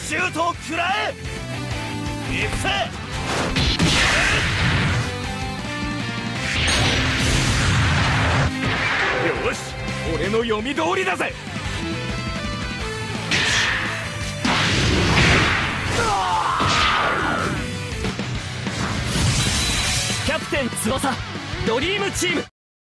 シュートを食らえ。行くぜ。よし、俺の読み通りだぜ。キャプテン翼ドリームチーム。